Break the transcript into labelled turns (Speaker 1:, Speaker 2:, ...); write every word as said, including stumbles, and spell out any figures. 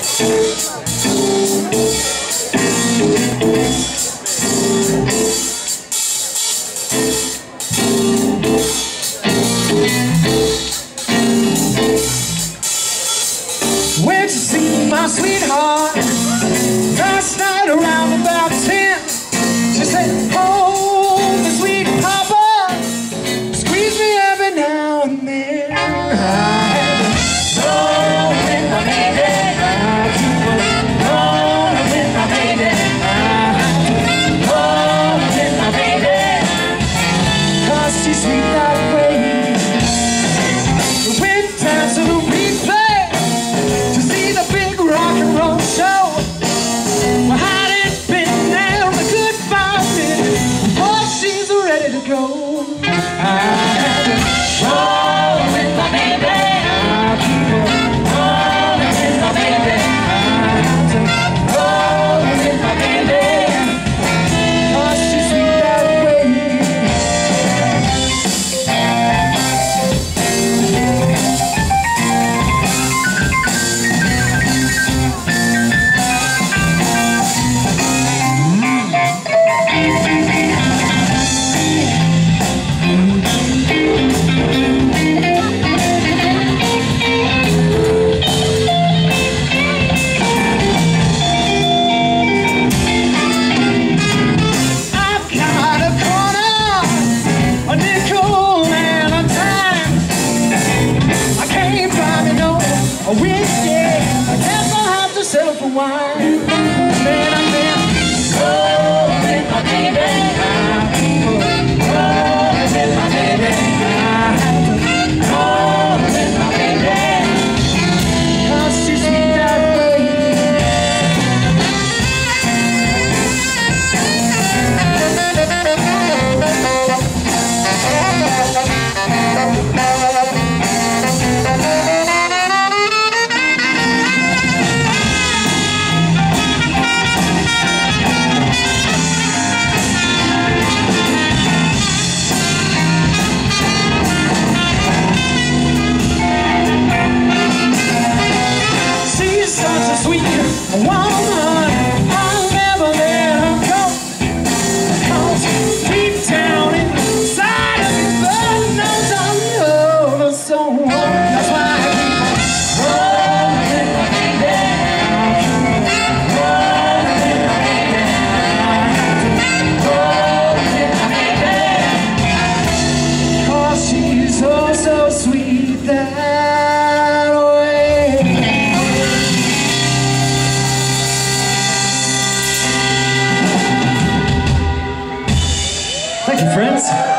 Speaker 1: Went to see my sweetheart last night around about ten. She said, "Oh, the sweet papa, squeeze me every now and then." I had to roll with my baby, I keep on rolling with my baby. I had to roll with my baby, 'cause she's sweet that way. We went down to the replay to see the big rock and roll show. Well, hadn't been there a good five minutes before she's ready to go. I had to roll with my baby, I keep on rolling with my baby. I had to roll with my baby, 'cause she's sweet that way. A whiskey, I guess I'll have to settle for wine. Then I can roll with my baby, I keep on rolling with my baby. I have to roll with my baby, 'cause she's sweet that way. Thank you, friends.